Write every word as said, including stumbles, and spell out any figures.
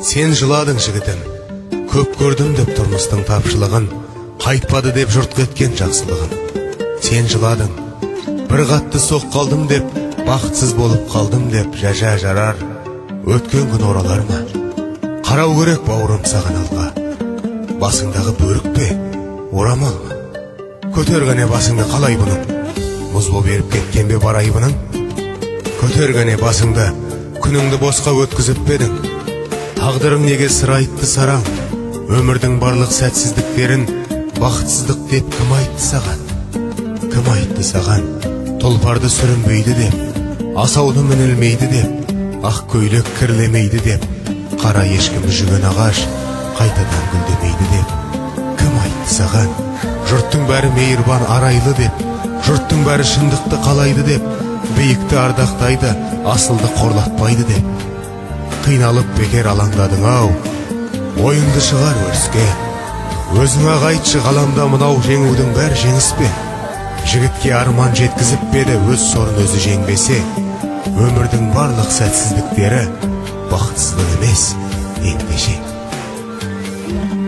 Сен жыладың жігітім, көп көрдім деп тұрмыстың тапшылығын, қайтпады деп жұрт кеткен жақсылығын. Сен жыладың, бір қатты соқ қалдым деп, бақытсыз болып қалдым деп, жажа жарар, өткен күн оралар ма? Қарау керек бауырым саған алға, басыңдағы бөрік пе, орамал ма? Көтергіне басыңды қалай бұның, мұз боп еріп кеткен бе бар айбының? Көтергіне басыңды, күніңді босқа өткізіп бедің, тағдырың неге сыр айтты сараң, өмірдің барлық сәтсіздіктерін бақытсыздық деп кім айтты саған? Кім айтты саған? Тұлпарды сүрінбейді деп, асауды мінілмейді деп, ақ көйлек кірлемейді деп, қара ешкім жүген ағаш қайтадан гүлдемейді деп. Кім айтты саған? Жұрттың бәрі мейірбан арайлы деп, жұрттың бәрі шындықты қалайды деп, биікті ардақтайды, асылды қорлатпайды деп. Қиналып бекер алаңдадың ау, ойыңды шығар өріске. Өзіңе айтшы ғаламда мынау жеңудің бәр жеңіс пе? Жігітке арман жеткізіп беді, өз сорын өзі жеңбесе, өмірдің барлық сәтсіздіктері бақытсыздық емес, ендеше.